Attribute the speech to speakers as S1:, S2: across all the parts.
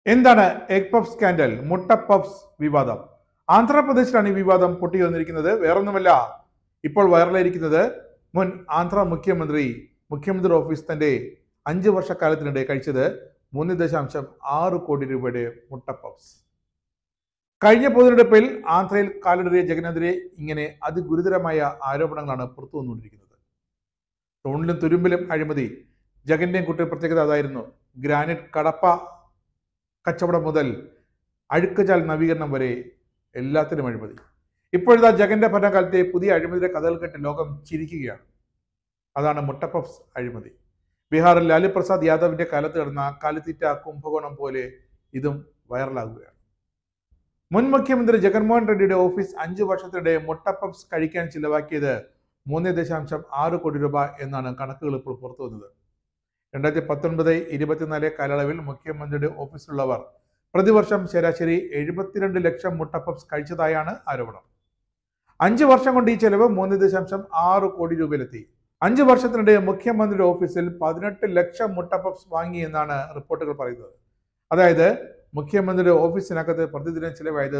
S1: എന്താണ് egg puff scandal, മുട്ട puffs വിവാദം? ആന്ധ്രാപ്രദേശിലാണ് ഈ വിവാദം പൊട്ടി വന്നിരിക്കുന്നത്. വേറൊന്നുമല്ല, ഇപ്പോൾ വൈറലായിരിക്കുന്നത് മുൻ ആന്ധ്ര മുഖ്യമന്ത്രി ഓഫീസ് തന്റെ 5 വർഷക്കാലത്തിനിടെ കഴിച്ചത് 3.6 കോടി രൂപയുടെ മുട്ട പഫ്സ്. കഴിഞ്ഞ പൊതുതെരഞ്ഞെടുപ്പിൽ ആന്ധ്രയിൽ കാലിടറിയ ജഗനെതിരെ ഇങ്ങനെ അതിഗുരുതരമായ ആരോപണങ്ങളാണ് പുറത്തു വന്നുകൊണ്ടിരിക്കുന്നത്. തൂണിലും തുരുമ്പിലും അഴിമതി. ജഗന്റെയും കുട്ടി പ്രത്യേകത അതായിരുന്നു. ഗ്രാനൈറ്റ് കടപ്പ കച്ചവടം മുതൽ അഴുക്കുചാൽ നവീകരണം വരെ എല്ലാത്തിനും അഴിമതി. ഇപ്പോഴത്തെ ജഗന്റെ ഭരണകാലത്തെ പുതിയ അഴിമതിയുടെ കഥകൾ കേട്ട് ലോകം ചിരിക്കുകയാണ്. അതാണ് മുട്ട പഫ്സ് അഴിമതി. ബീഹാറിൽ ലാലു പ്രസാദ് യാദവിന്റെ കാലത്ത് നടന്ന കാലിത്തീറ്റ കുംഭകോണം പോലെ ഇതും വൈറലാകുകയാണ്. മുൻ മുഖ്യമന്ത്രി ജഗൻമോഹൻ റെഡ്ഡിയുടെ ഓഫീസ് 5 വർഷത്തിനിടെ മുട്ട പഫ്സ് കഴിക്കാൻ ചിലവാക്കിയത് 3.6 കോടി രൂപ എന്നാണ് കണക്കുകൾ ഇപ്പോൾ പുറത്തു വന്നത്. 2019-24 കാലയളവിൽ മുഖ്യമന്ത്രിയുടെ ഓഫീസിലുള്ളവർ പ്രതിവർഷം ശരാശരി 72 ലക്ഷം മുട്ട പഫ്സ് കഴിച്ചതായാണ് ആരോപണം. 5 വർഷം കൊണ്ട് ഈ ചെലവ് 3.6 കോടി രൂപയിലെത്തി. 5 വർഷത്തിനിടെ മുഖ്യമന്ത്രിയുടെ ഓഫീസിൽ 18 ലക്ഷം മുട്ട പഫ്സ് വാങ്ങി എന്നാണ് റിപ്പോർട്ടുകൾ പറയുന്നത്. അതായത് മുഖ്യമന്ത്രിയുടെ ഓഫീസിനകത്ത് പ്രതിദിനം ചിലവായത്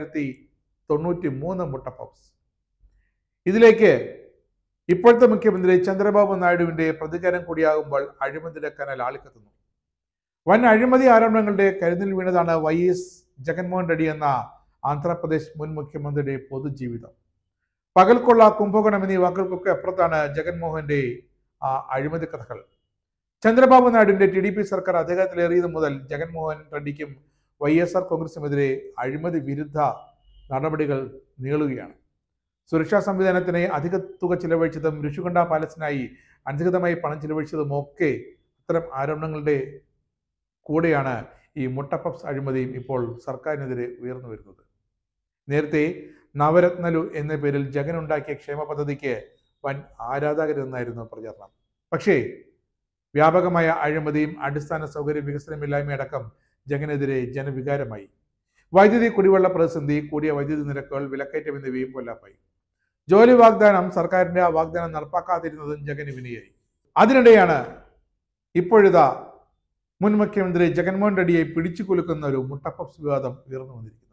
S1: 993 മുട്ട പഫ്സ്. ഇതിലേക്ക് ഇപ്പോഴത്തെ മുഖ്യമന്ത്രി ചന്ദ്രബാബു നായിഡുവിന്റെ പ്രതികാരം കൂടിയാകുമ്പോൾ അഴിമതിയുടെ കനൽ ആളിക്കത്തുന്നു. വൻ അഴിമതി ആരോപണങ്ങളുടെ കരുതൽ വീണതാണ് YS ജഗൻമോഹൻ റെഡ്ഡി എന്ന ആന്ധ്രാപ്രദേശ് മുൻ മുഖ്യമന്ത്രിയുടെ പൊതുജീവിതം. പകൽക്കൊള്ള, കുംഭകോണം എന്നീ വാക്കുകൾക്കൊക്കെ അപ്പുറത്താണ് ജഗൻമോഹന്റെ അഴിമതി കഥകൾ. ചന്ദ്രബാബു നായിഡുവിന്റെ TDP സർക്കാർ അധികാരത്തിലേറിയത് മുതൽ ജഗൻമോഹൻ റെഡ്ഡിക്കും YSR കോൺഗ്രസിനുമെതിരെ അഴിമതി വിരുദ്ധ നടപടികൾ നീളുകയാണ്. സുരക്ഷാ സംവിധാനത്തിന് അധിക തുക ചിലവഴിച്ചതും ഋഷികൊണ്ട പാലസിനായി അനധികൃതമായി പണം ചിലവഴിച്ചതും ഒക്കെ അത്തരം ആരോപണങ്ങളുടെ കൂടെയാണ് ഈ മുട്ട പഫ്സ് അഴിമതിയും ഇപ്പോൾ സർക്കാരിനെതിരെ ഉയർന്നു വരുന്നത്. നേരത്തെ നവരത്നലു എന്ന പേരിൽ ജഗൻ ഉണ്ടാക്കിയ ക്ഷേമ പദ്ധതിക്ക് വൻ ആരാധകരെന്നായിരുന്നു പ്രചാരണം. പക്ഷേ വ്യാപകമായ അഴിമതിയും അടിസ്ഥാന സൗകര്യ വികസനമില്ലായ്മയടക്കം ജഗനെതിരെ ജനവികാരമായി. വൈദ്യുതി കുടിവെള്ള പ്രതിസന്ധി, കൂടിയ വൈദ്യുതി നിരക്കുകൾ, വിലക്കയറ്റം എന്നിവയും പൊല്ലാപ്പായി. ജോലി വാഗ്ദാനം, സർക്കാരിന്റെ ആ വാഗ്ദാനം നടപ്പാക്കാതിരുന്നതും ജഗന് വിനയായി. അതിനിടെയാണ് ഇപ്പോഴിതാ മുൻ മുഖ്യമന്ത്രി ജഗൻമോഹൻ റെഡ്ഡിയെ പിടിച്ചു കുലുക്കുന്ന ഒരു മുട്ട പഫ്സ് വിവാദം ഉയർന്നു വന്നിരിക്കുന്നത്.